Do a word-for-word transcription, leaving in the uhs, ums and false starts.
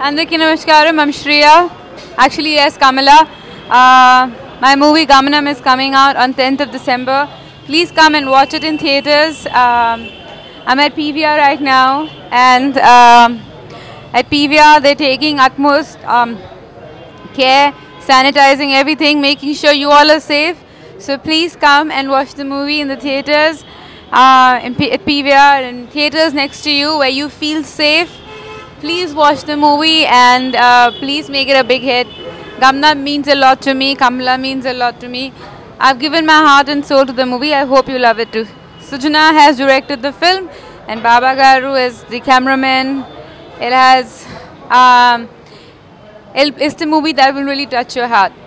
Andarki Namaskaram, I'm Shreya. Actually, yes, Kamala. Uh, my movie Gamanam is coming out on tenth of December. Please come and watch it in theatres. Um, I'm at P V R right now, and um, at P V R they're taking utmost um, care, sanitizing everything, making sure you all are safe. So please come and watch the movie in the theatres, uh, in P at P V R, and theatres next to you where you feel safe. Please watch the movie and uh, please make it a big hit. Gamanam means a lot to me. Kamala means a lot to me. I've given my heart and soul to the movie. I hope you love it too. Sujana has directed the film and Baba Garu is the cameraman. It has, um, it's the movie that will really touch your heart.